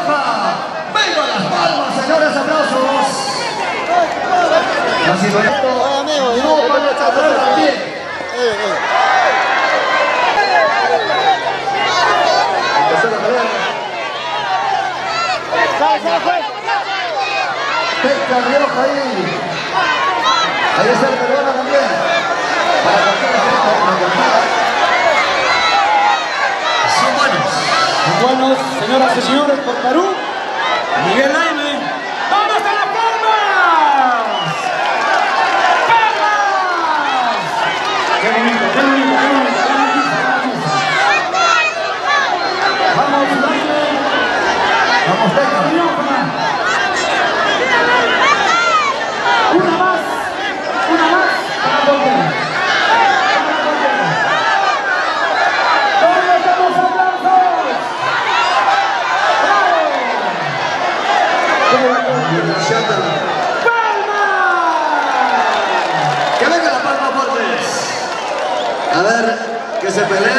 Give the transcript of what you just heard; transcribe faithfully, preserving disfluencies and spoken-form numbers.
roja. Venga las palmas, señores, aplausos. La situación no van a estar también. Empezó la pelea. Pesca Rioja ahí. Ahí está el peruano también. Para cualquier son buenos. Son buenos, señoras y señores, por Perú. Miguel Jaime. ¡Vamos a las palmas! ¡Palmas! ¡Qué bonito, qué bonito, qué bonito! Vamos, Jaime. Vamos, Pesca. Una más, una más. ¿Dónde están los aplausos? ¡Palma! Que venga la palma fuertes. A ver, que se pelee.